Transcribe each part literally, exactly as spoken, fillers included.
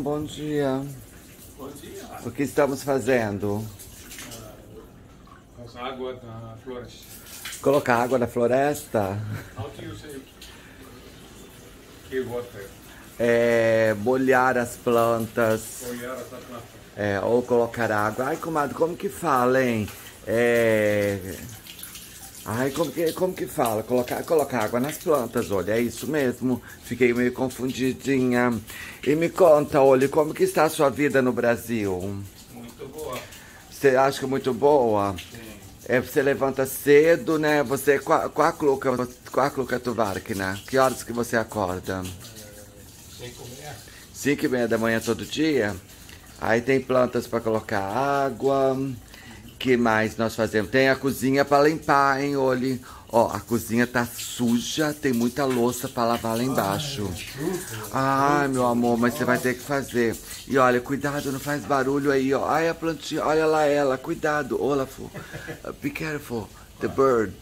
João, bom dia. Bom dia. O que estamos fazendo? Passar água na floresta. Colocar água na floresta? How do you say que water? É, molhar as plantas. Olhar essa planta. É, ou colocar água. Ai, comadre, como que fala, hein? É... Ai, como que, como que fala? Colocar, colocar água nas plantas, olha, é isso mesmo. Fiquei meio confundidinha. E me conta, olha, como que está a sua vida no Brasil? Muito boa. Você acha que é muito boa? Sim. É, você levanta cedo, né? Você, qual, qual cluca, qual cluca tu varkina? Que horas que você acorda? Cinco e meia. Cinco e meia da manhã todo dia? Aí tem plantas para colocar água. Que mais nós fazemos? Tem a cozinha para limpar, hein, olha. Ó, a cozinha tá suja, tem muita louça para lavar lá embaixo. Ai, meu amor, mas você vai ter que fazer. E olha, cuidado, não faz barulho aí, ó. Ai, a plantinha, olha lá ela, cuidado, Olaf. Be careful, the bird.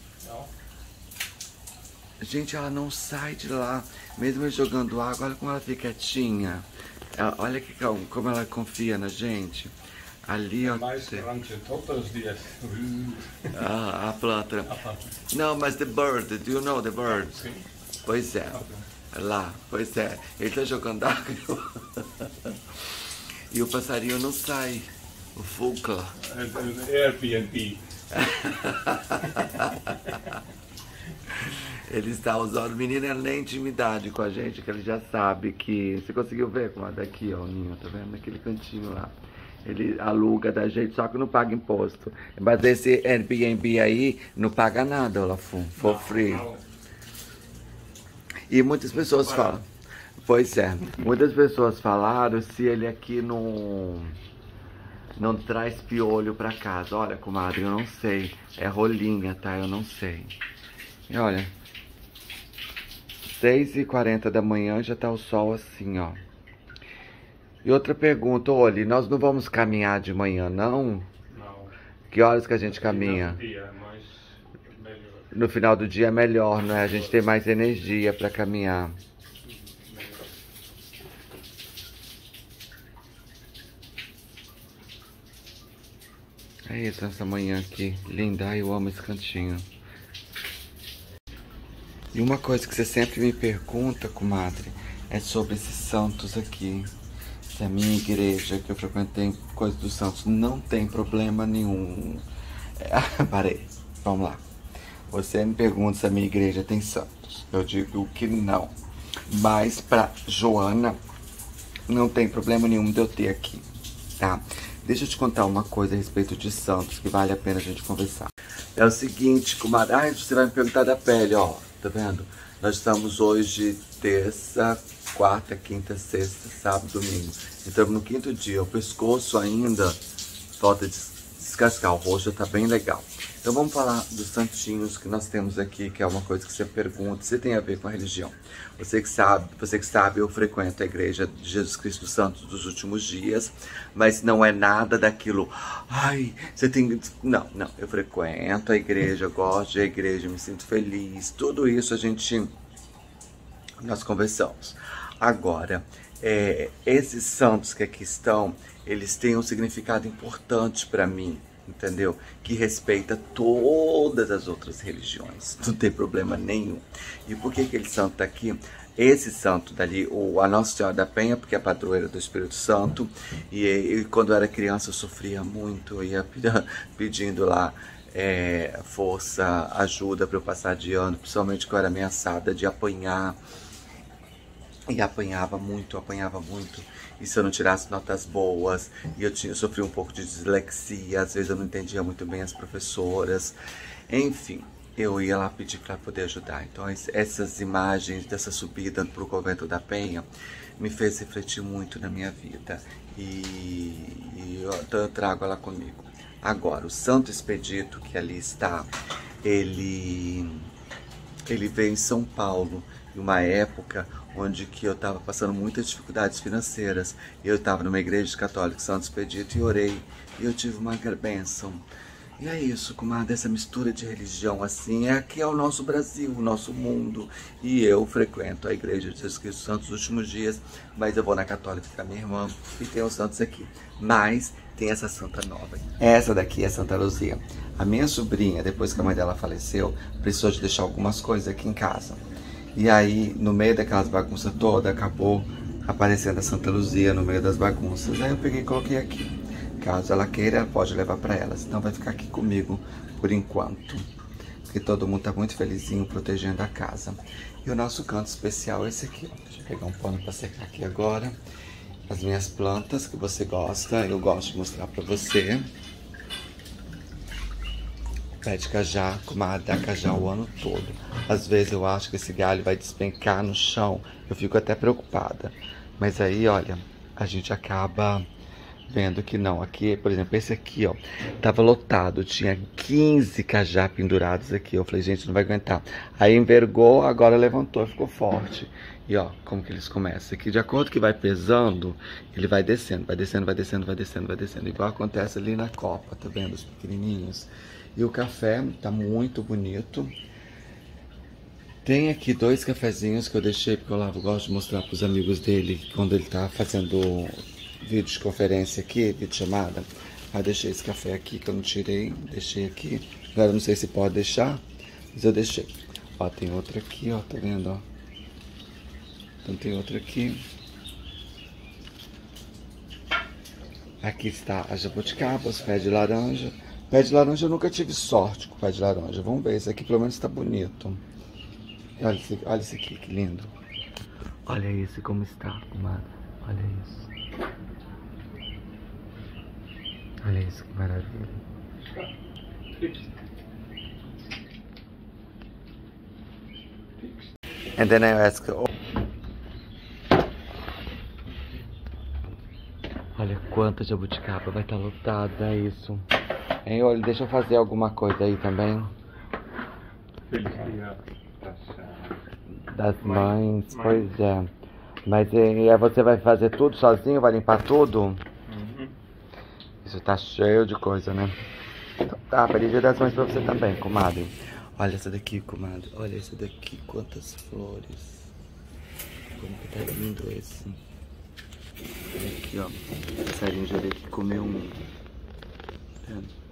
Gente, ela não sai de lá, mesmo jogando água, olha como ela fica quietinha. Olha que, como ela confia na gente. Ali, ó. Mais rancho todos os dias. Ah, a planta. Não, mas the bird, do you know the bird? Sim. Pois é. Lá, pois é. Ele tá jogando água. E o passarinho não sai. O Fukla. Airbnb. Ele está usando. O menino é nem intimidade com a gente, que ele já sabe que. Você conseguiu ver como é daqui, ó, o ninho, tá vendo? Naquele cantinho lá. Ele aluga da gente, só que não paga imposto. Mas esse Airbnb aí não paga nada, Olafum, for free. E muitas pessoas falam. Pois é, muitas pessoas falaram se ele aqui não, não traz piolho pra casa. Olha, comadre, eu não sei. É rolinha, tá? Eu não sei. E olha, seis e quarenta da manhã já tá o sol assim, ó. E outra pergunta, olha, nós não vamos caminhar de manhã, não? Não. Que horas que a gente caminha? No dia, mas melhor. No final do dia é melhor, né? A gente tem mais energia para caminhar. Melhor. É isso, essa manhã aqui. Linda, ai, eu amo esse cantinho. E uma coisa que você sempre me pergunta, comadre, é sobre esses santos aqui. Se a minha igreja, que eu frequentei coisa dos santos, não tem problema nenhum. É, parei, vamos lá. Você me pergunta se a minha igreja tem santos. Eu digo que não. Mas pra Joana, não tem problema nenhum de eu ter aqui, tá? Deixa eu te contar uma coisa a respeito de santos, que vale a pena a gente conversar. É o seguinte, comadre, ai, você vai me perguntar da pele, ó, tá vendo? Nós estamos hoje terça, quarta, quinta, sexta, sábado, domingo. Estamos no quinto dia. O pescoço ainda falta descascar. O rosto tá bem legal. Então vamos falar dos santinhos que nós temos aqui, que é uma coisa que você pergunta, se tem a ver com a religião. Você que sabe, você que sabe, eu frequento a igreja de Jesus Cristo Santos dos últimos dias, mas não é nada daquilo. Ai, você tem. Não, não. Eu frequento a igreja, eu gosto da igreja, me sinto feliz. Tudo isso a gente. Nós conversamos. Agora, é, esses santos que aqui estão, eles têm um significado importante para mim, entendeu? Que respeita todas as outras religiões, não tem problema nenhum. E por que aquele santo está aqui? Esse santo dali, o, a Nossa Senhora da Penha, porque é a padroeira do Espírito Santo, e, e quando eu era criança eu sofria muito, eu ia pedindo lá é, força, ajuda para eu passar de ano, principalmente que eu era ameaçada de apanhar. E apanhava muito, apanhava muito. E se eu não tirasse notas boas, e eu, tinha, eu sofri um pouco de dislexia, às vezes eu não entendia muito bem as professoras. Enfim, eu ia lá pedir para poder ajudar. Então essas imagens dessa subida para o Convento da Penha me fez refletir muito na minha vida. E, e eu, então eu trago ela comigo. Agora, o Santo Expedito, que ali está, ele, ele veio em São Paulo, em uma época onde que eu estava passando muitas dificuldades financeiras. Eu estava numa igreja católica, Santo Expedito, e orei. E eu tive uma bênção. E é isso, comadre, essa mistura de religião assim, é aqui é o nosso Brasil, o nosso mundo. E eu frequento a Igreja de Jesus Cristo dos Santos nos últimos dias, mas eu vou na Católica com a minha irmã e tem os santos aqui. Mas tem essa santa nova. Essa daqui é Santa Luzia. A minha sobrinha, depois que a mãe dela faleceu, precisou de deixar algumas coisas aqui em casa. E aí, no meio daquelas bagunças todas, acabou aparecendo a Santa Luzia no meio das bagunças. Aí eu peguei e coloquei aqui. Caso ela queira, ela pode levar para ela. Senão vai ficar aqui comigo por enquanto. Porque todo mundo tá muito felizinho protegendo a casa. E o nosso canto especial é esse aqui. Deixa eu pegar um pano para secar aqui agora. As minhas plantas que você gosta, eu gosto de mostrar para você. Pé de cajá, comadre, dá cajá o ano todo. Às vezes eu acho que esse galho vai despencar no chão. Eu fico até preocupada. Mas aí, olha, a gente acaba vendo que não. Aqui, por exemplo, esse aqui, ó, tava lotado. Tinha quinze cajá pendurados aqui. Eu falei, gente, não vai aguentar. Aí envergou, agora levantou, ficou forte. E ó, como que eles começam aqui. De acordo que vai pesando, ele vai descendo, vai descendo, vai descendo, vai descendo, vai descendo. Igual acontece ali na copa, tá vendo? Os pequenininhos. E o café tá muito bonito. Tem aqui dois cafezinhos que eu deixei, porque o Olavo gosta de mostrar para os amigos dele quando ele tá fazendo vídeo de conferência aqui, vídeo chamada. Aí deixei esse café aqui que eu não tirei, deixei aqui. Agora eu não sei se pode deixar, mas eu deixei. Ó, tem outra aqui, ó, tá vendo, ó? Então tem outra aqui. Aqui está a jabuticaba, os pés de laranja. Pé de laranja eu nunca tive sorte com pé de laranja. Vamos ver, esse aqui pelo menos tá bonito. Olha esse, olha esse aqui, que lindo. Olha esse como está, comadre. Olha isso. Olha isso, que maravilha. And then I ask, oh. Olha quanta jabuticaba, vai estar lotada, é isso. Hein, olha, deixa eu fazer alguma coisa aí também. Feliz dia das mães, pois é. Mas e, você vai fazer tudo sozinho? Vai limpar tudo? Uhum. Isso tá cheio de coisa, né? Então, tá, feliz dia das mães pra você também, comadre. Olha essa daqui, comadre. Olha essa daqui, quantas flores. Como que tá lindo esse. Olha aqui, ó. O passarinho já veio aqui comer um. Tá vendo?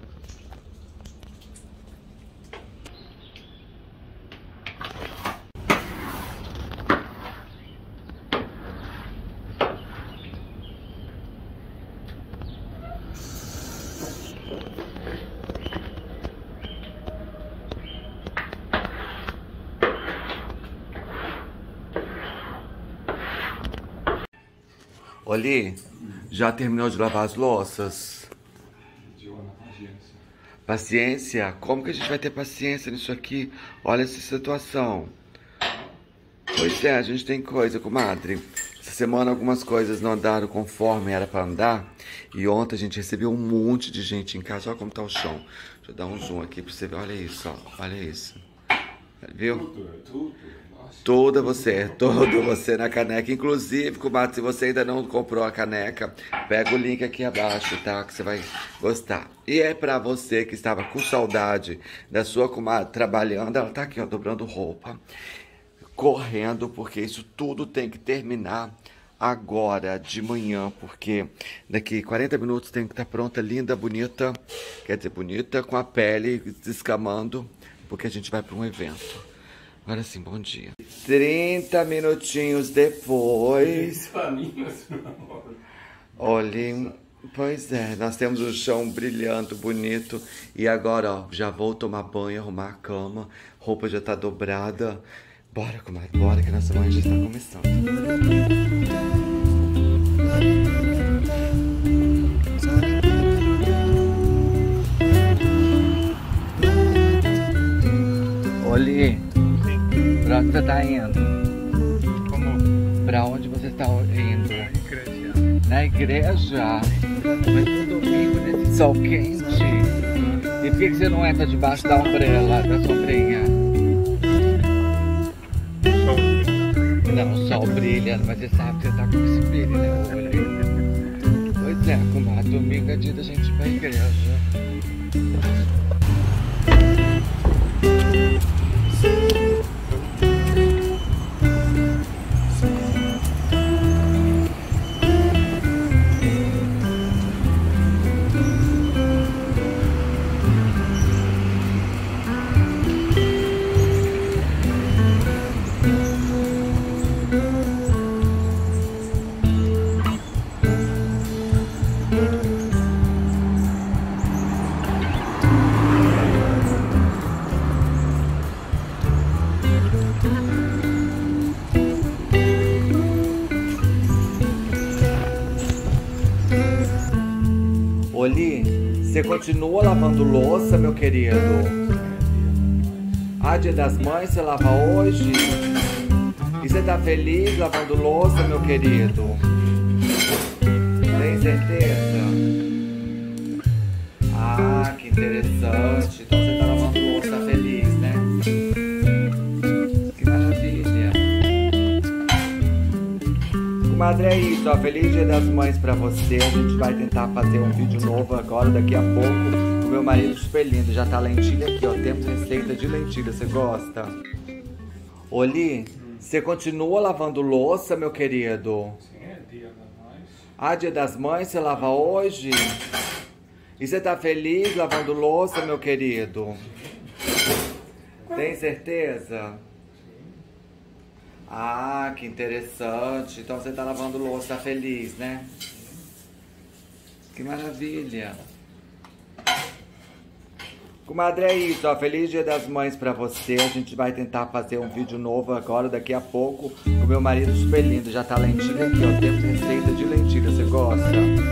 Oli, já terminou de lavar as louças? paciência. Paciência? Como que a gente vai ter paciência nisso aqui? Olha essa situação. Pois é, a gente tem coisa, comadre. Essa semana algumas coisas não andaram conforme era para andar. E ontem a gente recebeu um monte de gente em casa. Olha como tá o chão. Deixa eu dar um zoom aqui para você ver. Olha isso, ó. Olha isso. Viu? Tudo, tudo. Toda você, todo você na caneca. Inclusive, comadre, se você ainda não comprou a caneca, pega o link aqui abaixo, tá? Que você vai gostar. E é pra você que estava com saudade da sua comadre trabalhando. Ela tá aqui, ó, dobrando roupa. Correndo, porque isso tudo tem que terminar agora, de manhã. Porque daqui quarenta minutos tem que estar pronta, linda, bonita. Quer dizer, bonita, com a pele descamando. Porque a gente vai para um evento. Agora sim, bom dia. trinta minutinhos depois. Olhem, pois é, nós temos o chão brilhando, bonito. E agora, ó, já vou tomar banho, arrumar a cama. Roupa já tá dobrada. Bora, comadre, bora que a nossa mãe já está começando. Oli. Pra onde você tá indo? Como? Pra onde você está indo? Igreja. Na igreja? Mas no domingo, nesse sol quente. E por que você não entra debaixo da umbrella, da sombrinha? Sol. Não, o sol brilha, mas você sabe que você tá com esse brilho, né? Olha aí. Pois É, comadre, domingo é dia da gente ir pra igreja. Oli, você continua lavando louça, meu querido? Ah, dia das mães você lava hoje? E você tá feliz lavando louça, meu querido? Tem certeza? Ah, que interessante. Então você tá lavando louça feliz, né? Que maravilha. Comadre, é isso, ó. Feliz Dia das Mães pra você. A gente vai tentar fazer um vídeo novo agora, daqui a pouco. O meu marido super lindo. Já tá lentilha aqui, ó. Temos receita de lentilha. Você gosta? Oli, você continua lavando louça, meu querido? Sim, é dia das mães. Ah, dia das mães você lava hoje? E você tá feliz lavando louça, meu querido? Tem certeza? Ah, que interessante. Então você tá lavando louça feliz, né? Que maravilha. Comadre, é isso, ó. Feliz Dia das Mães pra você. A gente vai tentar fazer um vídeo novo agora, daqui a pouco. O meu marido super lindo. Já tá lentilha aqui, ó. Temos receita de lentilha. Você gosta?